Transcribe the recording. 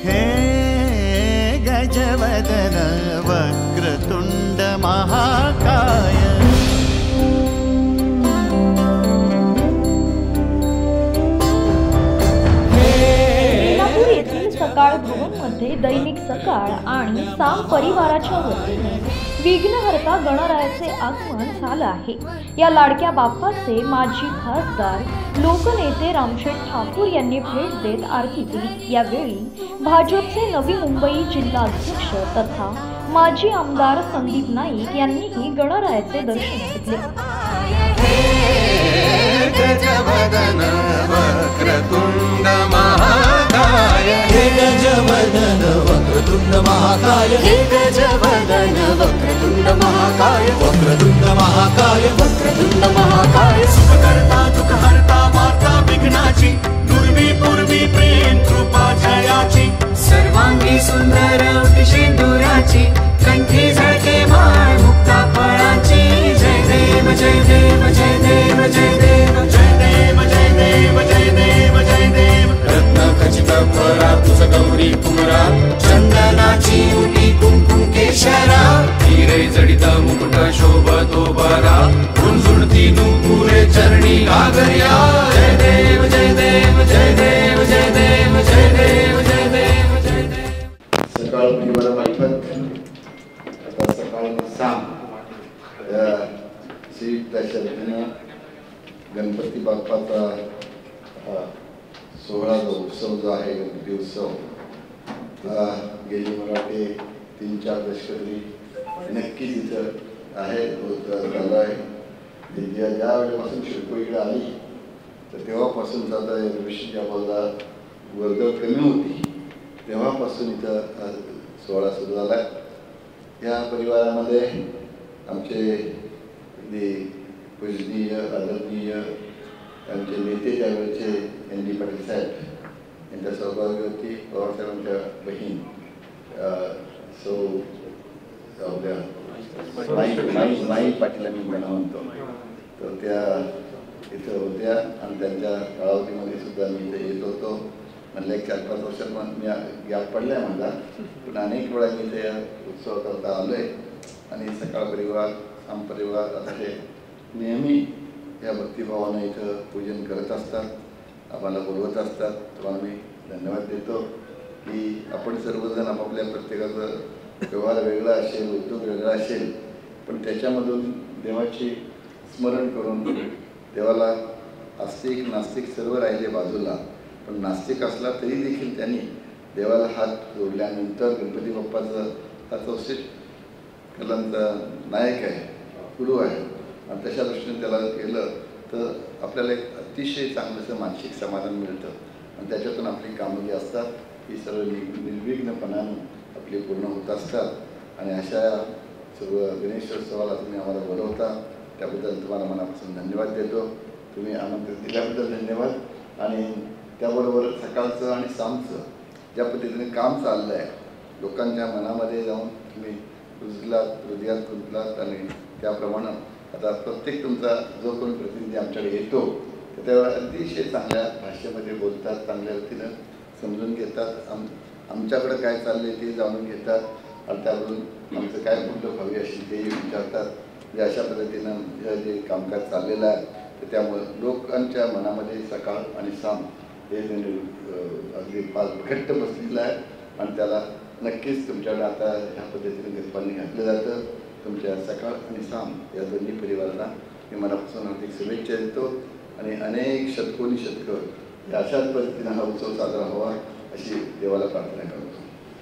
हे गजवदन वक्रतुंड महाकाय सकाळ भवनमध्ये दैनिक सकाळ आणि साम परिवाराच्या वतीने विघ्नहर्ता गणरायाचे आगमन झालं आहे। या लाडक्या बाप्पाचे माजी खासदार लोकनेते रामशेठ ठाकूर यांनी भेट देत आरती केली। यावेळी भाजपचे नवी मुंबई जिल्हाध्यक्ष तथा माजी आमदार संदीप नाईक यांनीही गणरायाचे दर्शन घेतले। गजवदन वक्रतुंड महाकाय हे गजवदन वक्रतुंड महाकाय हे गजवदन वक्रतुंड महाकाय वक्रतुंड महाकाय वक्रतुंड महाकाय सुखकर्ता दुःखहर्ता माता विघ्नाची दुर्वी पूर्वी प्रेम कृपा जयाची सर्वांगी सुंदर शेंदुराची कंठी झळके माळ मुक्ता फळाची जय देव जय देव जय देव जय देव जय देव जय देव जय देव जय देव रत्न खचित फरा तुझ गौरी कुमरा चंदनाची उटी कुंकुम केशरा हिरे जडित मुकुट शोभतो बरा गुंजुळती नुपुरे चरणी घागर्या जय देव जय देव जय देव जय देव जय देव जय देव जय देव सकाळ परिवारामार्फत आता सकाळ साम श्रीनं गणपती बाप्पाचा 16वा उत्सव जो आहे गणपती उत्सव गेली मला वाटते 3-4 दशक तरी नक्कीच इथं आहे चालू आहे। ज्या वेळेपासून शिल्पो इकडे आली तर तेव्हापासून आता विषय आपल्याला वर्दळ कमी होती तेव्हापासून इथं सोहळा सुरू झाला। या परिवारामध्ये आमचे पूजनीय आदरणीय आमचे नेते त्यावेळेचे एन डी पाटील साहेब यांच्या सहभागी पवारसाहेबांच्या बहीण सौ आपल्या माई पाटील आम्ही म्हणतो तर त्या इथं होत्या आणि त्यांच्या कालावधीमध्ये सुद्धा मी इथे येत होतो। म्हणलं 4-5 वर्षात मी गॅप पडलाय म्हणला पण अनेक वेळा मी इथे उत्सव करता आलोय आणि सकाळ परिवार आम परिवार आता हे नेहमी या भक्तिभावानं इथं पूजन करत असतात, आम्हाला बोलवत असतात। तुम्हाला मी धन्यवाद देतो की आपण सर्वजण आपापल्या प्रत्येकाचं व्यवहार वेगळा असेल उद्योग वेगळा असेल पण त्याच्यामधून देवाची स्मरण करून देवाला आस्तिक नास्तिक सर्व राहिले बाजूला पण नास्तिक असला तरी देखील त्यांनी देवाला हात जोडल्यानंतर गणपती बाप्पाचं हा चौसे कलांचा नायक आहे गुरु आहे आणि तशा दृष्टीने त्याला केलं तर आपल्याला एक अतिशय चांगलंसं मानसिक समाधान मिळतं आणि त्याच्यातून आपली कामं जी असतात ही सर्व निर्विघ्नपणानं आपली पूर्ण होत असतात। आणि अशा सर्व गणेशोत्सवाला तुम्ही आम्हाला बोलवता त्याबद्दल तुम्हाला मनापासून धन्यवाद देतो। तुम्ही आमंत्रण दिल्याबद्दल धन्यवाद। आणि त्याबरोबर सकाळचं आणि सामचं ज्या पद्धतीने काम चाललं आहे लोकांच्या मनामध्ये जाऊन तुम्ही रुजलात हृदयात गुंतलात आणि त्याप्रमाणे आता प्रत्येक तुमचा जो कोणी प्रतिनिधी आमच्याकडे येतो तर त्यावेळेला अतिशय चांगल्या भाषेमध्ये बोलतात, चांगल्या रीतीनं समजून घेतात, आमच्याकडे काय चाललं आहे ते जाणून घेतात आणि त्यावरून आमचं काय पुढलं भावी असेल तेही विचारतात। म्हणजे अशा पद्धतीनं जे कामकाज चाललेलं आहे तर त्यामुळं लोकांच्या मनामध्ये सकाळ आणि साम हे अगदी फार घट्ट बसलेलं आहे आणि त्याला नक्कीच तुमच्याकडे आता ह्या पद्धतीने गणपती घातलं जातं। तुमच्या सकाळ आणि साम या दोन्ही परिवारांना मी मनापासून हार्दिक शुभेच्छा देतो आणि अनेक शतकोनी शतकं अशाच पद्धतीनं हा उत्सव साजरा व्हावा अशी देवाला प्रार्थना करतो।